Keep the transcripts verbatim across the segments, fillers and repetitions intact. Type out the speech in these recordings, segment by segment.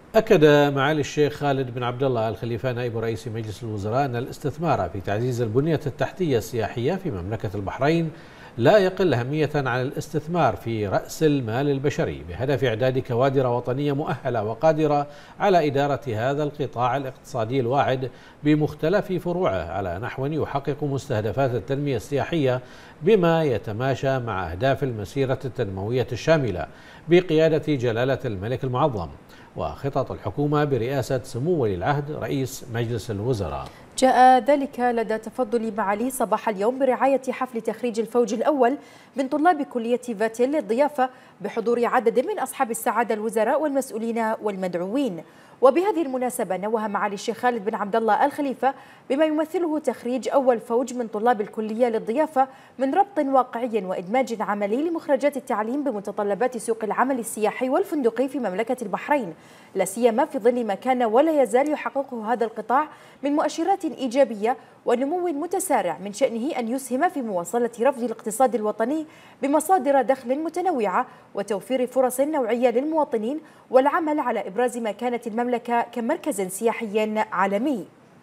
أكد معالي الشيخ خالد بن عبد الله آل خليفة نائب رئيس مجلس الوزراء أن الاستثمار في تعزيز البنية التحتية السياحية في مملكة البحرين لا يقل أهمية عن الاستثمار في رأس المال البشري بهدف إعداد كوادر وطنية مؤهلة وقادرة على إدارة هذا القطاع الاقتصادي الواعد بمختلف فروعه على نحو يحقق مستهدفات التنمية السياحية بما يتماشى مع أهداف المسيرة التنموية الشاملة بقيادة جلالة الملك المعظم وخطط الحكومة برئاسة سمو ولي العهد رئيس مجلس الوزراء. جاء ذلك لدى تفضل معاليه صباح اليوم برعاية حفل تخريج الفوج الأول من طلاب كلية فاتيل للضيافة بحضور عدد من أصحاب السعادة الوزراء والمسؤولين والمدعوين. وبهذه المناسبة نوه معالي الشيخ خالد بن عبد الله آل خليفة بما يمثله تخريج أول فوج من طلاب الكلية للضيافة من ربط واقعي وإدماج عملي لمخرجات التعليم بمتطلبات سوق العمل السياحي والفندقي في مملكة البحرين، لا سيما في ظل ما كان ولا يزال يحققه هذا القطاع من مؤشرات إيجابية ونمو متسارع من شأنه أن يسهم في مواصلة رفض الاقتصاد الوطني بمصادر دخل متنوعة وتوفير فرص نوعية للمواطنين والعمل على إبراز مكانة المملكة كمركز سياحي عالمي.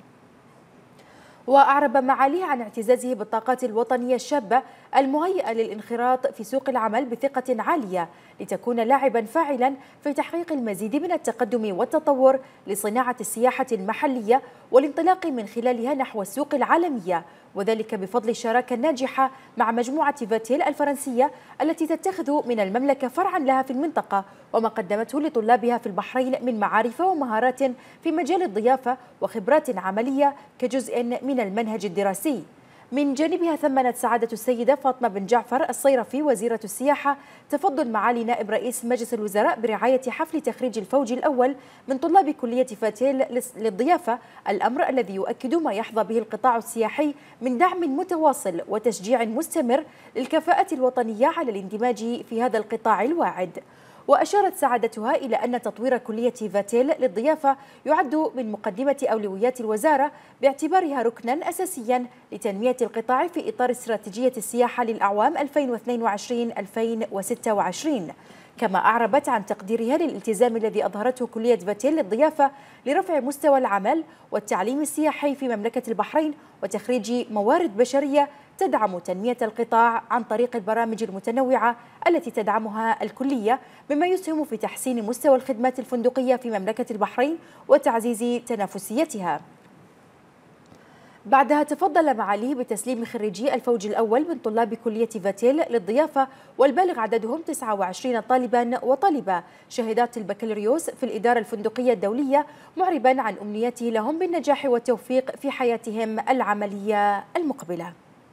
وأعرب معاليه عن اعتزازه بالطاقات الوطنية الشابة المهيئة للانخراط في سوق العمل بثقة عالية لتكون لاعبا فاعلا في تحقيق المزيد من التقدم والتطور لصناعة السياحة المحلية والانطلاق من خلالها نحو السوق العالمية، وذلك بفضل الشراكة الناجحة مع مجموعة فاتيل الفرنسية التي تتخذ من المملكة فرعا لها في المنطقة وما قدمته لطلابها في البحرين من معارف ومهارات في مجال الضيافة وخبرات عملية كجزء من المنهج الدراسي. من جانبها ثمنت سعادة السيدة فاطمة بن جعفر الصيرفي وزيرة السياحة تفضل معالي نائب رئيس مجلس الوزراء برعاية حفل تخريج الفوج الأول من طلاب كلية فاتيل للضيافة، الأمر الذي يؤكد ما يحظى به القطاع السياحي من دعم متواصل وتشجيع مستمر للكفاءة الوطنية على الاندماج في هذا القطاع الواعد. وأشارت سعادتها إلى أن تطوير كلية فاتيل للضيافة يعد من مقدمة أولويات الوزارة باعتبارها ركنا أساسيا لتنمية القطاع في إطار استراتيجية السياحة للأعوام ألفين واثنين وعشرين ألفين وستة وعشرين. كما أعربت عن تقديرها للالتزام الذي أظهرته كلية فاتيل للضيافة لرفع مستوى العمل والتعليم السياحي في مملكة البحرين وتخريج موارد بشرية تدعم تنمية القطاع عن طريق البرامج المتنوعة التي تدعمها الكلية، مما يسهم في تحسين مستوى الخدمات الفندقية في مملكة البحرين وتعزيز تنافسيتها. بعدها تفضل معاليه بتسليم خريجي الفوج الأول من طلاب كلية فاتيل للضيافة والبالغ عددهم تسعة وعشرين طالبا وطالبة شهادات البكالوريوس في الإدارة الفندقية الدولية، معربا عن أمنيته لهم بالنجاح والتوفيق في حياتهم العملية المقبلة.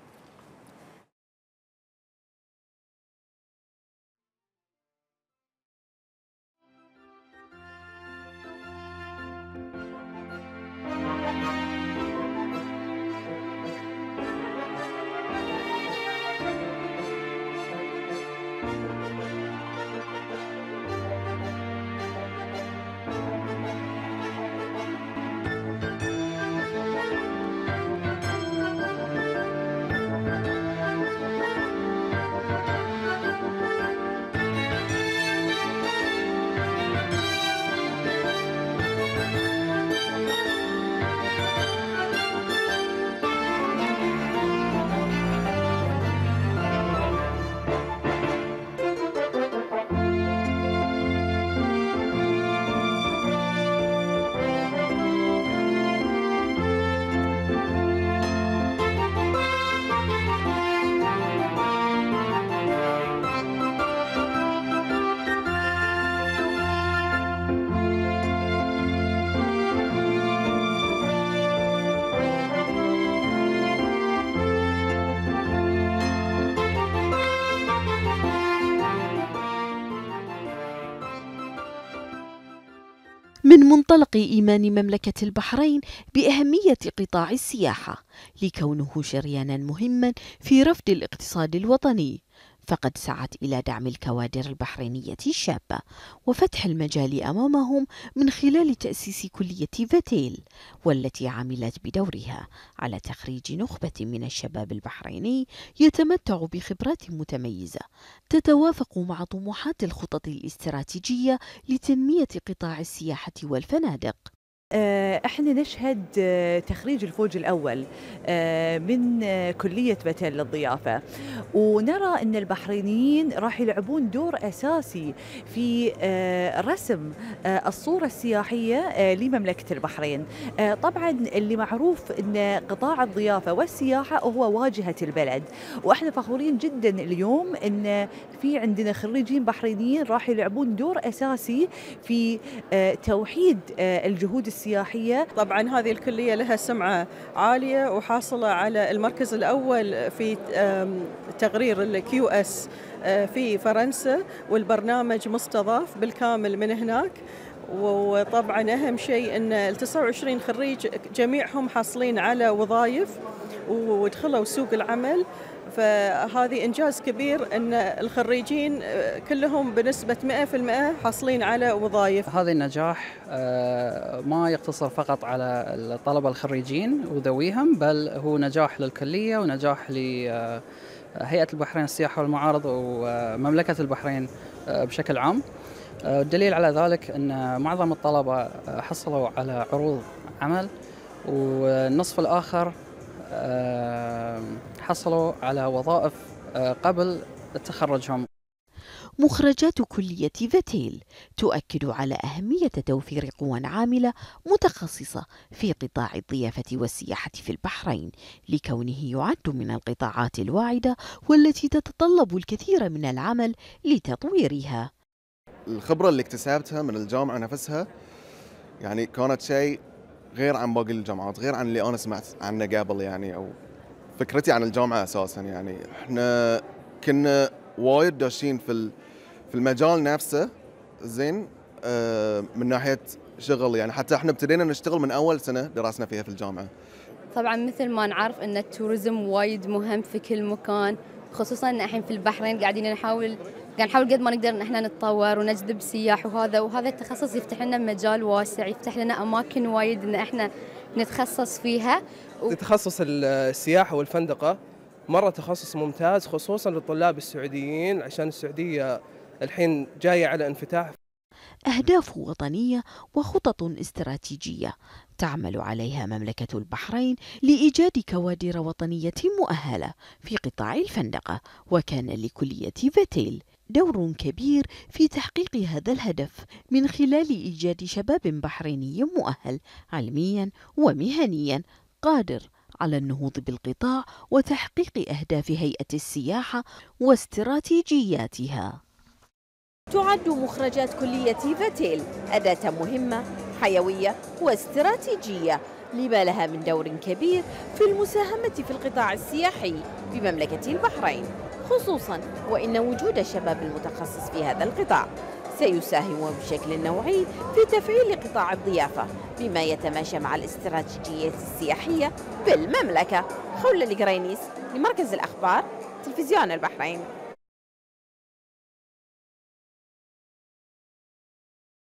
من منطلق إيمان مملكة البحرين بأهمية قطاع السياحة لكونه شريانا مهما في رفد الاقتصاد الوطني، فقد سعت إلى دعم الكوادر البحرينية الشابة وفتح المجال أمامهم من خلال تأسيس كلية فيتيل، والتي عملت بدورها على تخريج نخبة من الشباب البحريني يتمتع بخبرات متميزة تتوافق مع طموحات الخطط الاستراتيجية لتنمية قطاع السياحة والفنادق. احنا نشهد تخريج الفوج الاول من كليه فيتيل للضيافه، ونرى ان البحرينيين راح يلعبون دور اساسي في رسم الصوره السياحيه لمملكه البحرين. طبعا اللي معروف ان قطاع الضيافه والسياحه هو واجهه البلد، واحنا فخورين جدا اليوم ان في عندنا خريجين بحرينيين راح يلعبون دور اساسي في توحيد الجهود السياحية. طبعا هذه الكلية لها سمعة عالية وحاصلة على المركز الأول في تقرير الكيو اس في فرنسا، والبرنامج مستضاف بالكامل من هناك. وطبعا أهم شيء أن ال تسعة وعشرين خريج جميعهم حاصلين على وظائف ودخلوا سوق العمل، فهذه إنجاز كبير أن الخريجين كلهم بنسبة مئة بالمئة حاصلين على وظائف. هذا النجاح ما يقتصر فقط على الطلبة الخريجين وذويهم، بل هو نجاح للكلية ونجاح لهيئة البحرين السياحة والمعارض ومملكة البحرين بشكل عام. الدليل على ذلك أن معظم الطلبة حصلوا على عروض عمل، والنصف الآخر حصلوا على وظائف قبل تخرجهم. مخرجات كلية فيتيل تؤكد على أهمية توفير قوى عاملة متخصصة في قطاع الضيافة والسياحة في البحرين، لكونه يعد من القطاعات الواعدة والتي تتطلب الكثير من العمل لتطويرها. الخبرة اللي اكتسبتها من الجامعة نفسها يعني كانت شيء غير عن باقي الجامعات، غير عن اللي أنا سمعت عنه قبل، يعني أو فكرتي عن الجامعة أساساً. يعني إحنا كنا وايد داشين في في المجال نفسه، زين آه من ناحية شغل، يعني حتى إحنا ابتدينا نشتغل من أول سنة درسنا فيها في الجامعة. طبعاً مثل ما نعرف إن التوريزم وايد مهم في كل مكان، خصوصاً إن الحين في البحرين قاعدين نحاول قاعد نحاول قد ما نقدر إن إحنا نتطور ونجذب سياح، وهذا وهذا التخصص يفتح لنا مجال واسع، يفتح لنا أماكن وايد إن إحنا نتخصص فيها. و... تخصص السياحة والفندقة مرة تخصص ممتاز، خصوصاً للطلاب السعوديين، عشان السعودية الحين جاية على انفتاح. أهداف وطنية وخطط استراتيجية تعمل عليها مملكة البحرين لإيجاد كوادر وطنية مؤهلة في قطاع الفندقة، وكان لكلية فيتيل دور كبير في تحقيق هذا الهدف من خلال إيجاد شباب بحريني مؤهل علميا ومهنيا قادر على النهوض بالقطاع وتحقيق أهداف هيئة السياحة واستراتيجياتها. تعد مخرجات كلية فيتيل أداة مهمة حيوية واستراتيجية لما لها من دور كبير في المساهمة في القطاع السياحي بمملكة البحرين، خصوصا وإن وجود الشباب المتخصص في هذا القطاع سيساهم بشكل نوعي في تفعيل قطاع الضيافة بما يتماشى مع الاستراتيجية السياحية بالمملكة. خولة القرينيس لمركز الأخبار تلفزيون البحرين.